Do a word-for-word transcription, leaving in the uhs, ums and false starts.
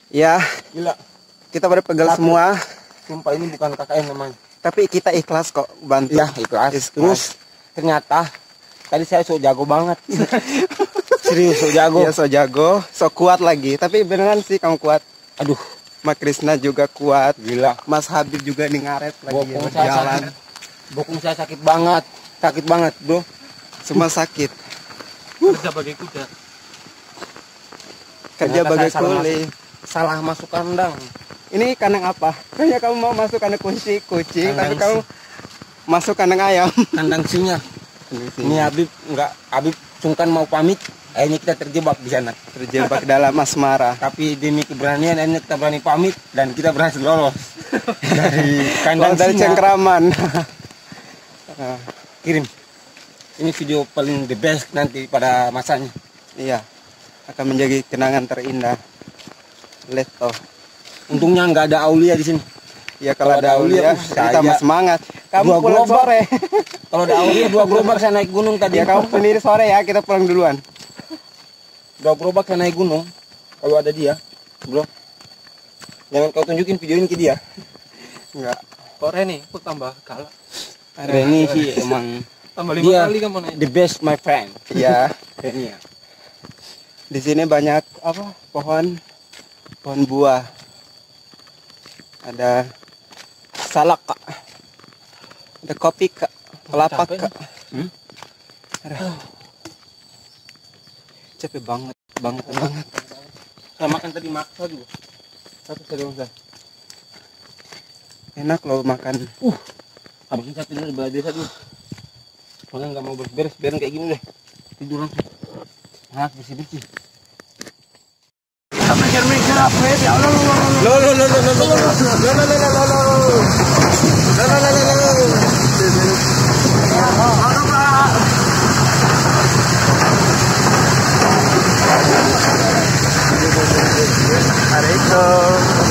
Ya, Gila. kita berpegal semua. Sumpah ini bukan K K N namanya. Tapi kita ikhlas kok bantu. Ya ikhlas. Ikhlas. Terus ternyata tadi saya so jago banget. Serius so jago. Iya so jago, so kuat lagi. Tapi beneran sih kamu kuat. Aduh, Mas Krisna juga kuat. gila. Mas Habib juga nih ngaret lagi Bokong saya berjalan. sakit. Bokong saya sakit banget. Sakit banget, Bro. Semua sakit. Kerja bagai kuda. Kerja Ternyata bagai saya salah kuli. Salah masuk kandang. Ini kandang apa? Kayaknya kamu mau masuk kandang kunci kucing, tapi Kandang kamu masuk kandang ayam. Kandang singa. Ini Habib enggak Habib sungkan mau pamit. Akhirnya kita terjebak di sana. Terjebak dalam asmara. Tapi demi keberanian akhirnya kita berani pamit dan kita berhasil lolos dari kandang Oh, dari singa. cengkraman. Kirim. Ini video paling the best nanti pada masanya. Iya, akan menjadi kenangan terindah. Leto. Untungnya nggak ada Aulia di sini. Ya kalau Kalau ada ada Aulia, Aulia, uh, kita tambah saya- semangat. Kamu Dua pulang gerobak. sore. Kalau ada Aulia dua gerobak saya naik gunung tadi. Ya kamu sendiri sore ya, kita pulang duluan. Dua gerobak saya naik gunung. Kalau ada dia, bro. Jangan kau tunjukin video ini ke dia. Enggak. Kok Reni, kok tambah galak? Reni sih emang Tambah lima dia kali kamu naik. the best my friend. Iya. Reni ya. Di sini banyak apa? Pohon pohon buah. Ada salak, Kak. Ada kopi, Kak. Kelapa, Capek. Kak. Hmm? Aduh. Capek banget, banget, banget. Saya makan tadi maksa juga. Satu sedang saya. Enak loh makan. Uh, habis saya tidur biasa dulu. Soalnya nggak mau beres-beres, biarin kayak gini deh. Tidur langsung. Nah, bersih-bersih. Lo lo lo lo lo lo lo lo lo lo lo lo lo lo lo lo lo Assalamualaikum.